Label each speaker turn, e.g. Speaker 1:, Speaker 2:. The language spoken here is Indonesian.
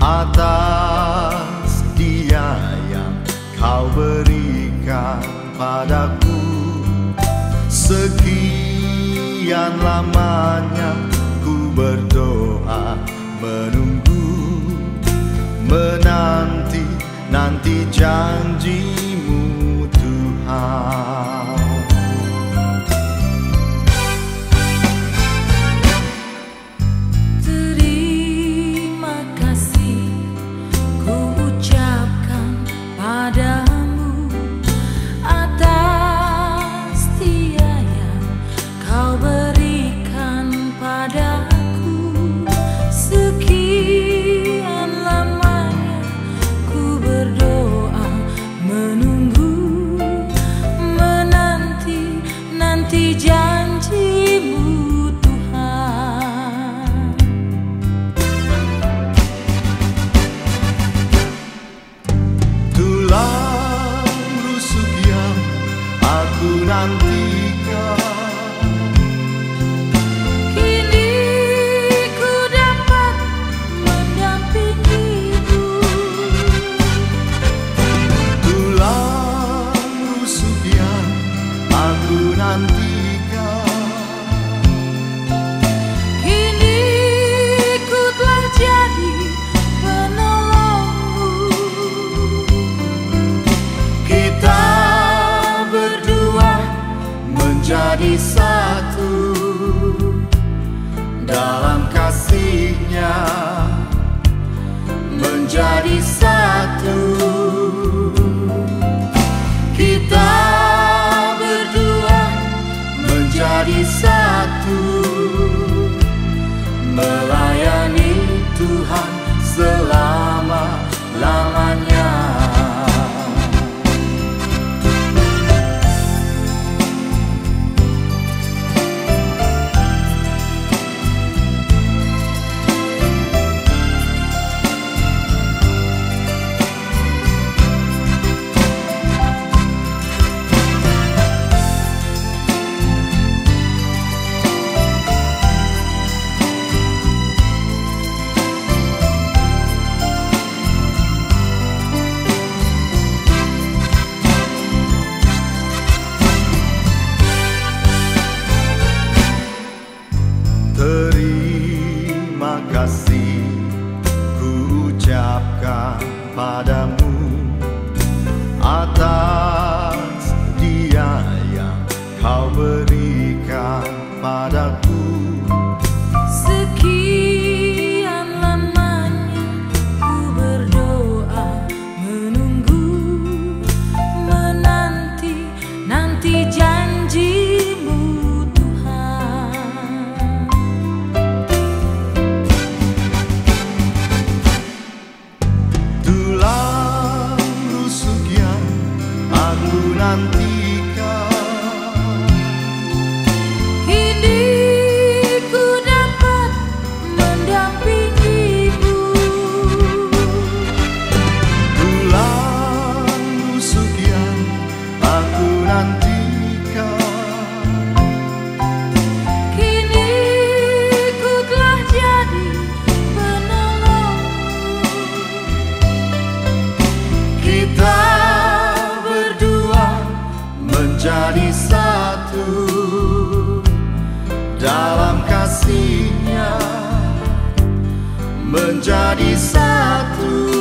Speaker 1: atas Dia yang Kau berikan padaku. Sekian lamanya ku berdoa, menunggu, menanti janji-Mu Tuhan.
Speaker 2: Terima kasih ku ucapkan padamu atas setia yang Kau berikan padaku. Sekian lamanya ku berdoa, menunggu, menanti janji-Mu Tuhan.
Speaker 1: Tulang rusuk yang aku nantikan,
Speaker 2: Kini ku dapat mendampingi-Mu.
Speaker 1: tulang rusuk yang aku nantikan,
Speaker 2: Kini ku telah jadi penolong-Mu.
Speaker 1: kita berdua menjadi satu dalam kasih-Nya, menjadi satu. Kita berdua menjadi satu, melayani Tuhan selama-lamanya. Terima kasih ku ucapkan padamu atas Dia yang Kau berikan padaku.
Speaker 2: Sekian lamanya ku berdoa, menunggu, menanti janji-Mu Tuhan.
Speaker 1: Tulang rusuk yang aku nantikan,
Speaker 2: Kini ku dapat mendampingi-Mu.
Speaker 1: tulang rusuk yang aku nantikan,
Speaker 2: Kini ku telah jadi penolong-Mu.
Speaker 1: kita berdua menjadi satu dalam kasih-Nya, menjadi satu.